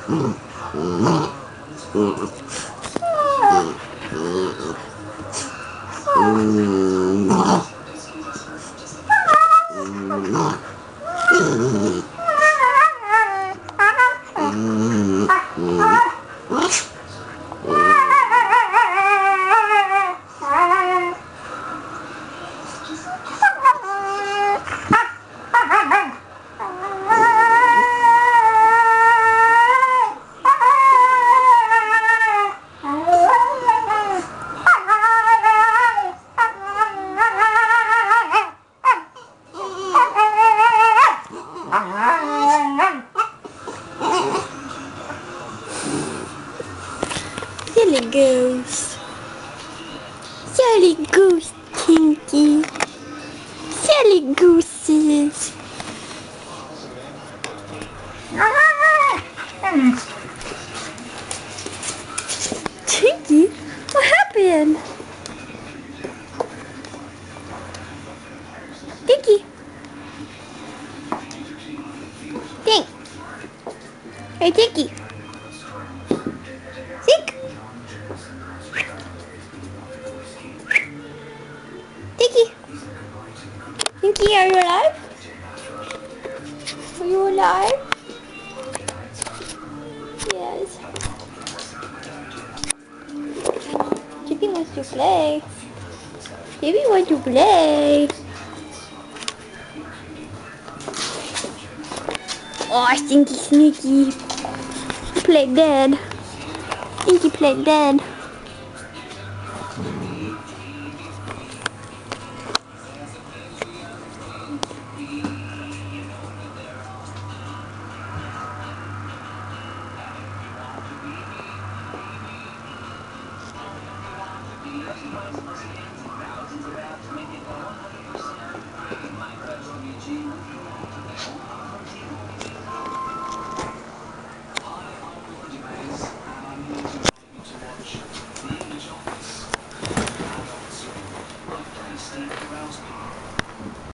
Silly goose. Silly goose, Stinky. Silly gooses. Stinky? What happened? Stinky. Stink. Hey, Stinky. Stink. Stinky. Stinky, are you alive? Are you alive? Yes. Chippy wants to play. Chippy wants to play. Oh, Stinky sneaky. Played dead. Stinky played dead.